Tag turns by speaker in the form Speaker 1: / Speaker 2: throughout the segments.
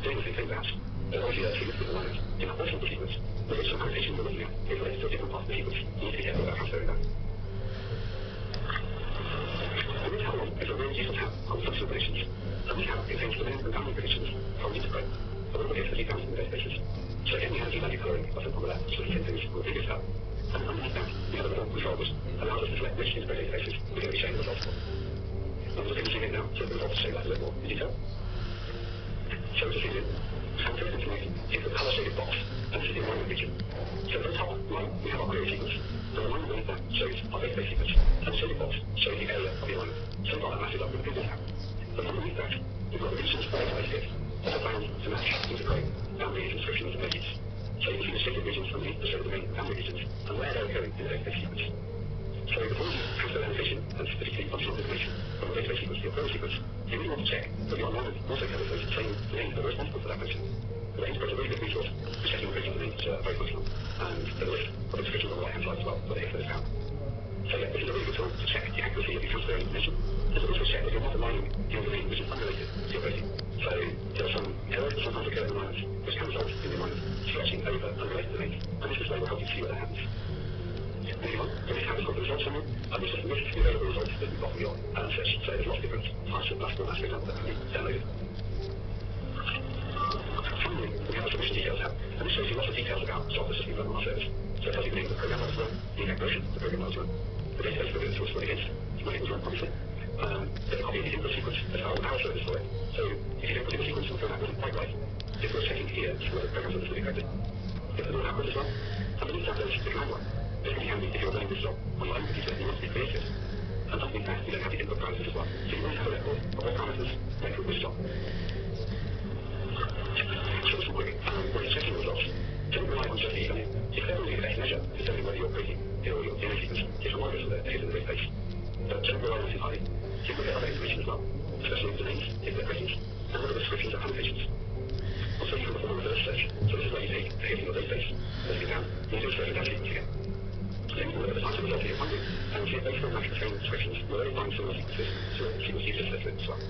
Speaker 1: doing the same thing perhaps. There's obviously a significant alignment in that portion of the sequence, but it's some annotation we're looking at is related to a different part of the sequence. You need to be careful about transferring that. The next column is a really useful tab called functional predictions. And this tab contains the main and boundary predictions from Interpret for the number of the details in the databases. So again, we have the value coloring button on the left, just like the same things on the previous tab. And underneath that, we have a little control which allows us to select which Interpret databases we're going to be showing the results for. I'm just finishing it now, so the results show that a little more in detail. So to zoom in, and first thing to note is the color shaded box, and this is the alignment region. So at the top line, we have our query sequence. The alignment beneath that shows our database sequence, and the shaded box shows the area of the alignment. So far that matches up with the previous tab. But underneath that, we've got the regions for database hit that are bound to match Interpret boundaries, inscriptions, and edits. So you can see the shaded regions underneath to show the main boundary regions and where they're occurring in the database sequence. So before you transfer annotation and specifically functional information from the database sequence to your query sequence, you really want to check that your alignment also covers those same domains that are responsible for that function. The Interpret is a really good resource for checking the region domains, which are very functional, and there's a list of inscriptions on the right-hand side as well for the hits that is found. So yeah, this is a really good tool to check the accuracy of your transferring information. This will also check that you're not aligning in a domain which is unrelated to your query. So there are some errors that sometimes occur in alignments which can result in the alignment stretching over unrelated domains, and this display will help you see where that happens. Moving on, the next tab is called the results summary, and this just lists the available results that you've got from your search. So there's lots of different types of dashboard formats, for example, that can be downloaded. Finally, we have a submission details tab, and this shows you lots of details about software system run on our service. So it tells you the name of the program that was run, the exact version of the program that was run, the database that it was run against, when it was run, obviously. There's a copy of the input sequence as well, our service for it. So if you input in the sequence and feel that wasn't quite right, it's worth checking here to see whether the program's understood it correctly. If the null output as well, and beneath that there's the command line. This can be handy if you're running this job on your own computer and you want to be creative. And underneath that, you don't have the input parameters as well. So you always have a record of what parameters make up which job. So some quick, when you're checking results, don't rely on just the value. If they're only the best measure to determine whether you're creating or your DNA sequence is analogous to the hit in the database. But don't rely on it entirely. Take a look at other information as well, especially the domains, if they're ratings, and look at the descriptions and annotations. Also, you can perform a reverse search. So this is where you take the hit in your database, press it down, and you do a search of that sequence again. Then you can look at the types of results that you're finding, and see if they still match the same descriptions, or they find similar sequences to the sequence you just searched with as well.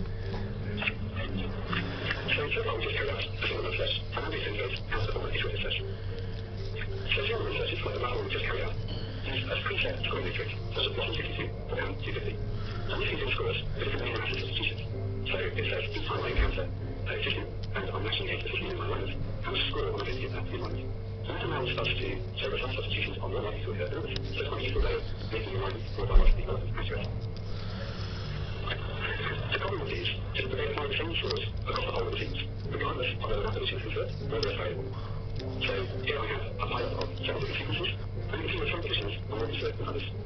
Speaker 1: So far we just carried out a single run search, and now we're going to go how to perform an iterative search. So single run searches, like the last one we just carried out, use a preset scoring matrix, such as bottom 52 or down 250. And this contains scores for different main analysis institutions. So it says each time I encounter a system and I'm matching against the system in my alignment, how much score am I going to give that to the alignment? And that allows us to say that some substitutions are more likely to occur than others. So it's quite a useful way of making the alignment more biologically relevant and accurate. The problem with these is that they apply the same scores across the whole of the sequence, regardless of whether that position is inserted or whether it's variable. So here I have a pilot of several different sequences, and you can see that some positions are more inserted than others.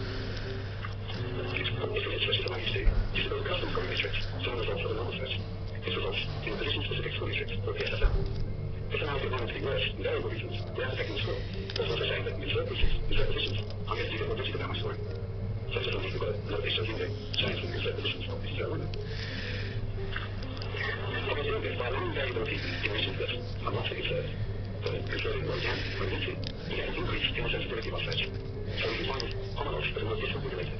Speaker 1: If the search is what I used to, is to build a custom scoring matrix, similar results for the normal search. This results in a position-specific scoring matrix, or PSSM. This allows the alignment to be worse in variable regions without affecting the score. It's also saying that in insert positions, I'm going to give it more digit about my scoring. So just underneath we've got another picture of the window showing some insert positions of this alignment. And we're doing this by allowing variability in regions that are not inserted, but conserving where we can, when we need to, you get an increase in the sensitivity of our search. So we can find homologs that are more distantly related.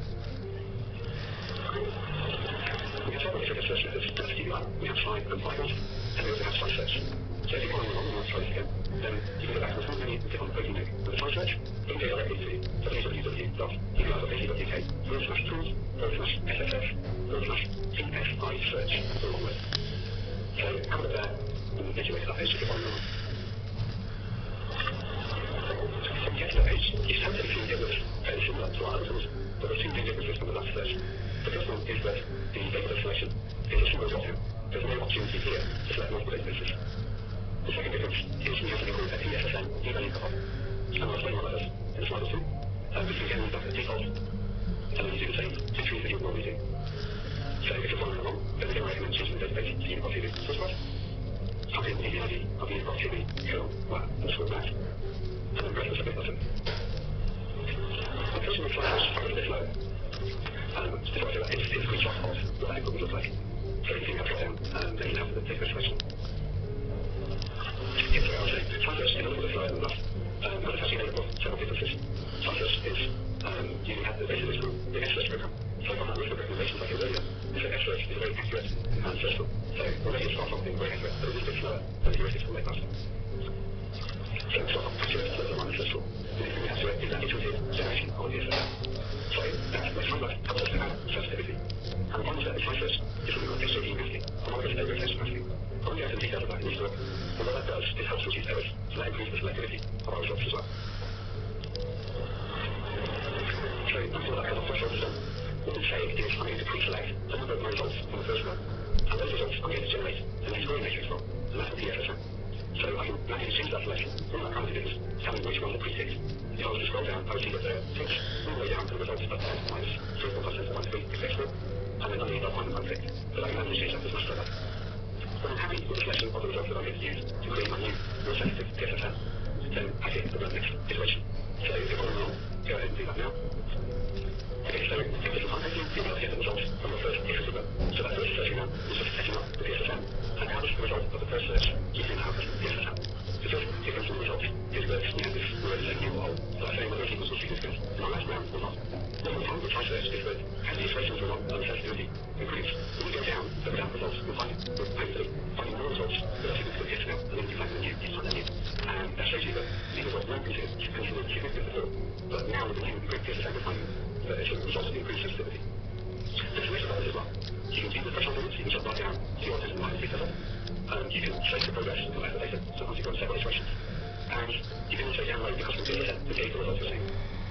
Speaker 1: We can try different search methods to STBI. We have try and find ones, and we also have try search. So if you're following along and want to try this again, then you can go back to the front menu and click on the protein link with the try search. You can go directly to www.tools.ac.uk/tools/SSS/TSI search for a long way. So have a look there and get your way to that page if you're following along. From the editor page, you can take two tables fairly similar to our other tools, but there are two main differences from the last search. The first one is that the database selection is a single drop-down. There's no opportunity here to select multiple databases. The second difference is we have something called a PSSM devalue cutoff. And I'll explain what that is in a slide or two. But you can use that as a default, and then you do the same to trees that you would normally do. So if you're following along, then we don't recommend changing the database to Unibot.TV in the first place. Type in the ID of Unibot.TV, _math, and then press the submit button. The person will find us a little bit slow. It's a screenshot of what that input would look like. So if you think that drop down, then you have the database selection. Here's what I was saying. Cypress is a little bit slower than enough, but it's actually made up of several differences. Cypress is using the basis from the S-Search program. So from that list of recommendations I gave earlier, is that S-Search is very accurate and searchable. So already it starts off being very accurate. threat, but it is a bit slower than the heuristics will make us. So, sort of accurate for the one first rule. The thing we have to it is that iterative generation of the SSM. So, that makes one life helps us to add sensitivity. And one step is first is what we call SJD masking, or monogamous error test masking. I won't go into the details of that in this talk, but what that does is helps reduce errors, so that improves the selectivity of our results as well. So, that's all that kind of threshold is done. What we say is I'm going to pre-select a number of my results from the first run, and those results I'm going to generate a new scoring matrix from, and that's the PSSM. So I can manually change that selection. All that kind of things, tell me which one the pre-ticks. If I was to scroll down, I would see that there are ticks all the way down to the results of 10 to minus 3 plus 10 to minus 3 if they're scored, and then underneath I'll find them unticked. But I can manually change that as much as I like. When I'm happy with the selection of the results that I'm going to use to create my new, more sensitive PSSM, then I hit the next iteration. So if you're following along, go ahead and do that now. Okay, so if this is something you'll be able to get the results from your first iterative run. So that first searching now is just setting up the PSSM, and now this is the result of the first search using our custom PSSM. The first difference in the results is that we have this word saying new or old, so I'm saying whether it's equal to significant in our last round or not. One of the times which I search is that as the iterations are on and the sensitivity improves, when we go down, further down the results, we'll find, hopefully, finding more results that are significant hits now, and then we find them new, each time they're new. And that shows you that these results weren't considered significant before, but now with the new improved PSSM we're finding that it's results in improved sensitivity. There's a list of others as well. You can view the threshold limits, you can jump right down to your 10 to the minus 6 level. You can trace the progress and collect the data, sometimes you've got several iterations. And you can also download the custom PSSM to gauge the results you're seeing.